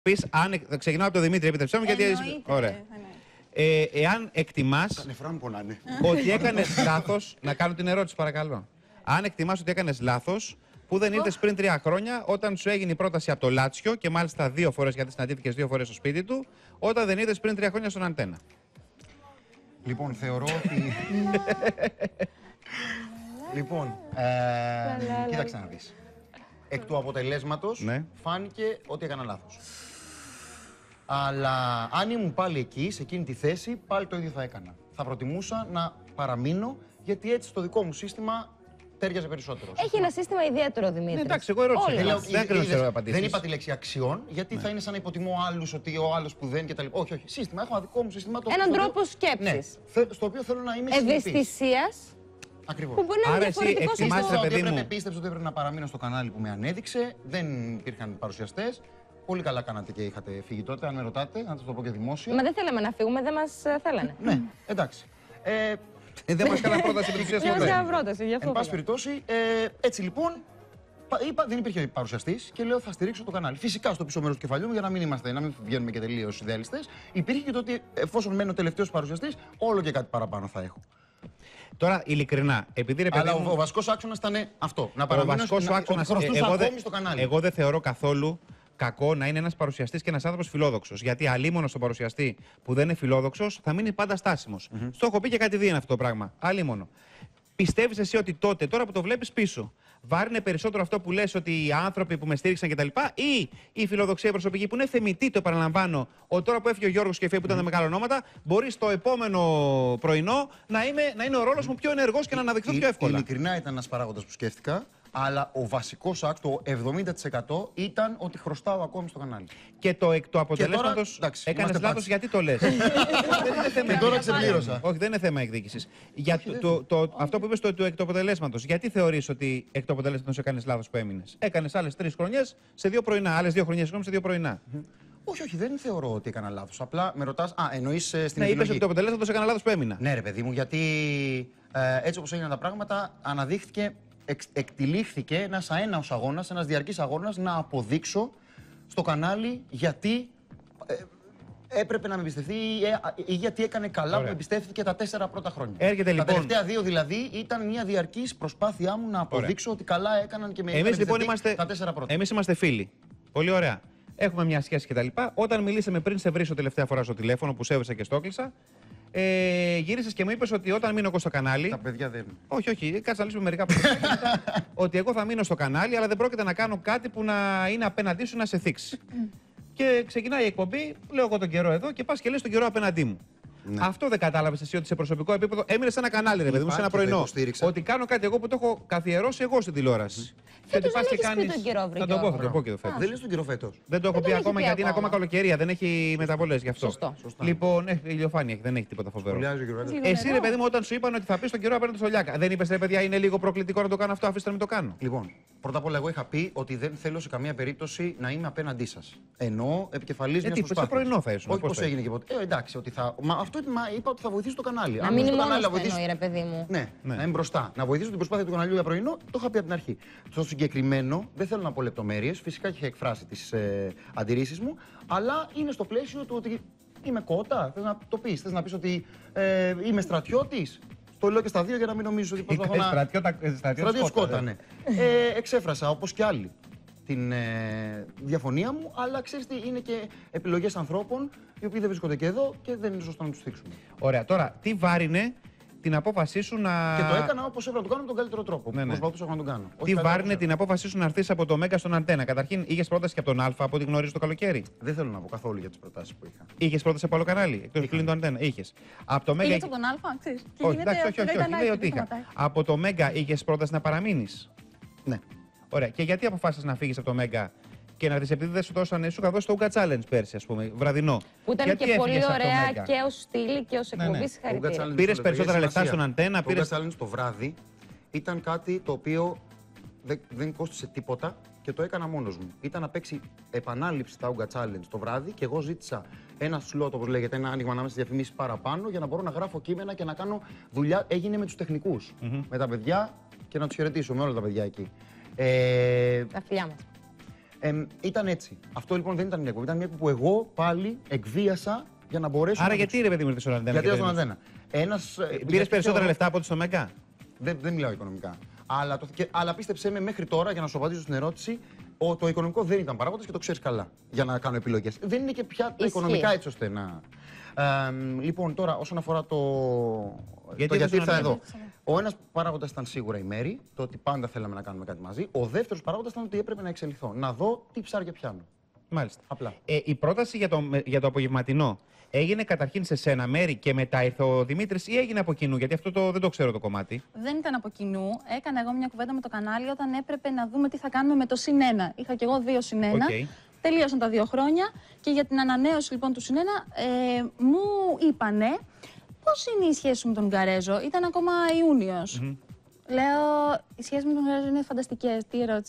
πεις, ξεκινάω από τον Δημήτρη, επιτρέψτε μου, γιατί. Ωραία. Εάν εκτιμάς ότι έκανες λάθος. Να κάνω την ερώτηση, παρακαλώ. Αν εκτιμάς ότι έκανες λάθος, που δεν ήρθες πριν 3 χρόνια, όταν σου έγινε η πρόταση από το Λάτσιο, και μάλιστα 2 φορές, γιατί συναντήθηκες 2 φορές στο σπίτι του, όταν δεν ήρθες πριν 3 χρόνια στον Αντένα. Λοιπόν, θεωρώ ότι. Λοιπόν, κοίταξε να δεις. Εκ του αποτελέσματος φάνηκε ότι έκανα λάθος. Αλλά αν ήμουν πάλι εκεί, σε εκείνη τη θέση, πάλι το ίδιο θα έκανα. Θα προτιμούσα να παραμείνω, γιατί έτσι το δικό μου σύστημα τέριαζε περισσότερο. Έχει ένα σύστημα ιδιαίτερο, Δημήτρη. Εντάξει, εγώ ερώτησα. Δεν είπα τη λέξη αξιών, γιατί θα είναι σαν να υποτιμώ άλλους, ότι ο άλλος που δεν κτλ. Όχι, όχι. Σύστημα. Έχω ένα δικό μου σύστημα. Έναν τρόπο σκέψης. Ναι, στο οποίο θέλω να είμαι συνεπής. Ευαισθησίας. Ακριβώς. Που μπορεί να είναι διαφορετικό σύστημα. Πίστεψα ότι έπρεπε να παραμείνω στο κανάλι που με ανέδειξε. Δεν υπήρχαν παρουσιαστές. Πολύ καλά κάνατε και είχατε φύγει τότε, αν με ρωτάτε, να σας το πω και δημόσια. Μα δεν θέλαμε να φύγουμε, δεν μας θέλανε. Ναι, εντάξει. Δεν μας έκανα πρόταση Εν πάση περιπτώσει, έτσι λοιπόν, είπα, δεν υπήρχε παρουσιαστής και λέω θα στηρίξω το κανάλι. Φυσικά στο πίσω μέρος του κεφαλιού μου, για να μην βγαίνουμε και τελείως ιδεαλιστές, υπήρχε και το ότι εφόσον μένω τελευταίος παρουσιαστής, όλο και κάτι παραπάνω θα έχω. Τώρα, ειλικρινά, επειδή αλλά ο βασικός άξονας ήταν αυτό. Να παραμείνω ακόμη στο κανάλι. Εγώ δεν θεωρώ καθόλου κακό να είναι ένας παρουσιαστής και ένας άνθρωπος φιλόδοξος. Γιατί αλίμονο στον παρουσιαστή που δεν είναι φιλόδοξος θα μείνει πάντα στάσιμος. Στο έχω πει και κατηδίαν αυτό το πράγμα. Αλίμονο. Πιστεύεις εσύ ότι τότε, τώρα που το βλέπεις πίσω, βάρινε περισσότερο αυτό που λες ότι οι άνθρωποι που με στήριξαν κτλ. Ή η φιλοδοξία προσωπική που είναι θεμιτή, το επαναλαμβάνω, ότι τώρα που έφυγε ο Γιώργος και που ήταν τα μεγάλα ονόματα, μπορεί στο επόμενο πρωινό να είναι ο ρόλος μου πιο ενεργός και να αναδειχθώ πιο εύκολα. Ειλικρινά ήταν ένας παράγοντας που σκέφτηκα. Αλλά ο βασικός άκτο, το 70% ήταν ότι χρωστάω ακόμη στο κανάλι. Και το εκ του αποτελέσματος έκανες λάθος, γιατί το λες. Δεν είναι θέμα. Και τώρα ξεπλήρωσα. Όχι, δεν είναι θέμα εκδίκησης. Αυτό που είπες το εκ του αποτελέσματος, γιατί θεωρείς ότι εκ του αποτελέσματος έκανες λάθος που έμεινες. Έκανες άλλες 3 χρονιές σε 2 πρωινά. Άλλες 2 χρονιές σε 2 πρωινά. Όχι, όχι, δεν θεωρώ ότι έκανα λάθος. Απλά με ρωτάς, εννοείς στην επιλογή. Ναι, είπες ότι το αποτελέσματος έκανα λάθος που έμεινα. Ναι, ρε παιδί μου, γιατί έτσι όπως έγιναν τα πράγματα, αναδείχθηκε. Εκτυλίχθηκε ένας αέναος αγώνας, ένας διαρκής αγώνας να αποδείξω στο κανάλι γιατί έπρεπε να με εμπιστευτεί ή γιατί έκανε καλά που με εμπιστεύτηκε τα 4 πρώτα χρόνια. Έρχεται, λοιπόν. Τα τελευταία 2 δηλαδή ήταν μια διαρκής προσπάθειά μου να αποδείξω ότι καλά έκαναν και με εμπιστευτεί τα 4 πρώτα. Εμείς είμαστε φίλοι. Πολύ ωραία. Έχουμε μια σχέση κτλ. Όταν μιλήσαμε πριν σε βρίσω τελευταία φορά στο τηλέφωνο που σε έβρισα και στο έκλεισα. Γύρισες και μου είπες ότι όταν μείνω εγώ στο κανάλι. Τα παιδιά δεν. Όχι, όχι, κάτσε να λύσουμε μερικά πράγματα. Ότι εγώ θα μείνω στο κανάλι, αλλά δεν πρόκειται να κάνω κάτι που να είναι απέναντί σου να σε θίξει. Και ξεκινάει η εκπομπή, λέω εγώ τον καιρό εδώ και πας και λες τον καιρό απέναντί μου. Ναι. Αυτό δεν κατάλαβες εσύ ότι σε προσωπικό επίπεδο έμεινε σε ένα κανάλι, ρε παιδί μου, σε ένα πρωινό. Ότι κάνω κάτι εγώ που το έχω καθιερώσει εγώ στην τηλεόραση. Φέτος δεν έχεις πει τον καιρό, θα το πω και το φέτος. Δεν λες τον καιρό φέτος. Δεν το έχω πει ακόμα γιατί είναι ακόμα καλοκαιρία, δεν έχει μεταβολές γι' αυτό. Σωστό. Λοιπόν, ηλιοφάνεια δεν έχει τίποτα φοβερό. Εσύ, ρε παιδί μου, όταν σου είπαν ότι θα πει τον καιρό απέναντι στο Λιάκα, δεν είπες, ρε παιδιά, είναι λίγο προκλητικό να το κάνω αυτό, αφήστε να μην το κάνω. Λοιπόν, πρώτα απ' όλα, εγώ είχα πει ότι δεν θέλω σε καμία περίπτωση να είμαι απέναντί σας. Ενώ επικεφαλής μιας προσπάθειας. Σε πρωινό θα ήσουν. Όχι πώς έγινε και ποτέ. Εντάξει, ότι θα. Μα αυτό είπα ότι θα βοηθήσει το κανάλι. Να μην είναι μόνο εννοεί, ρε παιδί μου. Ναι, να είμαι μπροστά. Να βοηθήσω την προσπάθεια του καναλιού για πρωινό, το είχα πει από την αρχή. Στο συγκεκριμένο, δεν θέλω να πω λεπτομέρειες, φυσικά και είχα εκφράσει τις αντιρρήσεις μου, αλλά είναι στο πλαίσιο του ότι είμαι κότα. Θες να το πεις, θες να πεις ότι είμαι στρατιώτης. Το λέω και στα δύο για να μην νομίζεις ότι προσπαθώ να. Στρατιώτης κότα, ναι. Εξέφρασα όπως και άλλοι την διαφωνία μου, αλλά ξέρεις τι, είναι και επιλογές ανθρώπων οι οποίοι δεν βρίσκονται και εδώ και δεν είναι σωστό να τους θίξουμε. Ωραία, τώρα τι βάρινε την απόφασή σου να. Και το έκανα όπως έπρεπε να το κάνω με τον καλύτερο τρόπο. Ναι, ναι. Προσπαθούσα να τον κάνω. Τι βάρινε την απόφασή σου να έρθεις από το Μέγκα στον Αντένα. Καταρχήν, είχες πρόταση και από τον Α, από ό,τι γνωρίζω το καλοκαίρι. Δεν θέλω να πω καθόλου για τις προτάσεις που είχα. Είχες πρόταση από άλλο κανάλι, εκτός πλήν του Αντένα. Είχες. Από το Μέγκα. Είχες από τον Α, ξέρεις. Όχι, εντάξει, όχι. Λέει ότι είχα. Από το Μέγκα είχες πρόταση να παραμείνεις. Ναι. Ωραία. Και γιατί αποφάσισες να φύγεις από το Μέγκα και να δεις, επειδή δεν σου δώσανε, σου είχα δώσει το Ούγκα Challenge πέρσι, ας πούμε, βραδινό. Που ήταν γιατί και πολύ ωραία και ως στήλη και ως εκπομπή. Συγχαρητήρια. Πήρες περισσότερα λεφτά στον Αντένα. Το Ούγκα Challenge το βράδυ ήταν κάτι το οποίο δεν κόστισε τίποτα και το έκανα μόνος μου. Ήταν να παίξει επανάληψη τα Ούγκα Challenge το βράδυ και εγώ ζήτησα ένα σλότ, όπως λέγεται, ένα άνοιγμα ανάμεσα στις διαφημίσεις παραπάνω για να μπορώ να γράφω κείμενα και να κάνω δουλειά. Έγινε με τους τεχνικούς, με τα παιδιά και να τους χαιρετήσω με όλα τα παιδιά εκεί. Τα φιλιά μας. Ήταν έτσι. Αυτό λοιπόν δεν ήταν μια εκπομπή. Ήταν μια εκπομπή που εγώ πάλι εκβίασα για να μπορέσω. Άρα γιατί ρε παιδί μου ήρθε στον Αντένα? Γιατί ήταν στον Αντένα. Πήρε περισσότερα λεφτά από ό,τι στο Μέγκα? Δεν μιλάω οικονομικά. Αλλά πίστεψέ με, μέχρι τώρα, για να σου απαντήσω στην ερώτηση, το οικονομικό δεν ήταν παράγοντας και το ξέρεις καλά για να κάνω επιλογές. Δεν είναι και πια τα οικονομικά έτσι ώστε να. Λοιπόν, τώρα όσον αφορά το γιατί ήρθα εδώ. Ο ένας παράγοντας ήταν σίγουρα η Μέρη, το ότι πάντα θέλαμε να κάνουμε κάτι μαζί. Ο δεύτερος παράγοντας ήταν ότι έπρεπε να εξελιχθώ, να δω τι ψάρια πιάνω. Μάλιστα. Απλά. Η πρόταση για το απογευματινό έγινε καταρχήν σε σένα, Μέρη, και μετά ήρθε ο Δημήτρης, ή έγινε από κοινού? Γιατί αυτό δεν το ξέρω το κομμάτι. Δεν ήταν από κοινού. Έκανα εγώ μια κουβέντα με το κανάλι όταν έπρεπε να δούμε τι θα κάνουμε με το +1. Είχα κι εγώ 2+1. Okay. Τελείωσαν τα 2 χρόνια και για την ανανέωση λοιπόν του +1 μου είπανε πώς είναι η σχέση μου με τον Ουγγαρέζο. Ήταν ακόμα Ιούνιος. Λέω, οι σχέσεις με τον Ουγγαρέζο είναι φανταστικές. Τι ερώτηση